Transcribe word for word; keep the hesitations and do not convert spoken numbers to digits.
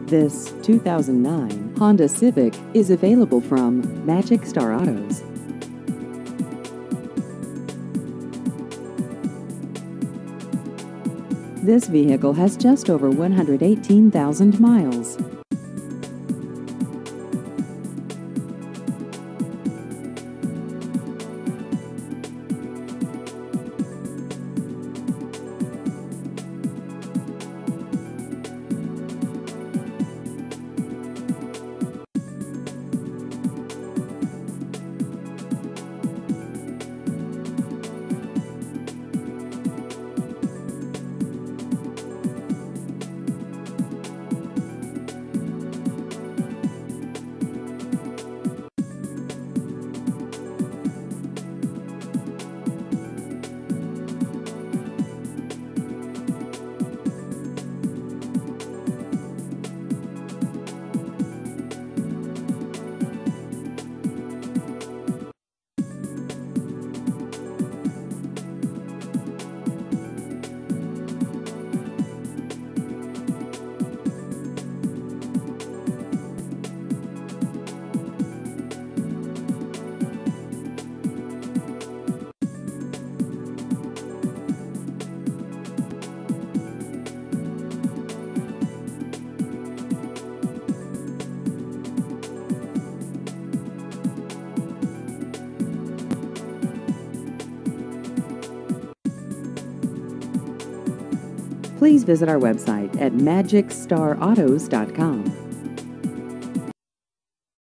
This two thousand nine Honda Civic is available from Magic Star Autos. This vehicle has just over one hundred eighteen thousand miles. Please visit our website at magic star autos dot com.